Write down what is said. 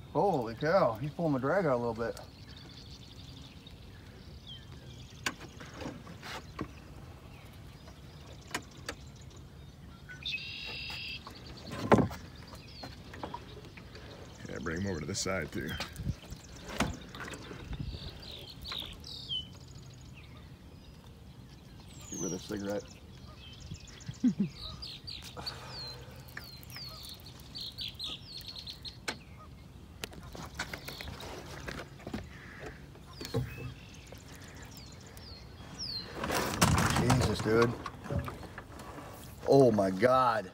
Holy cow, he's pulling my drag out a little bit. Yeah, bring him over to this side too. Get rid of this cigarette. Jesus, dude. Oh my God.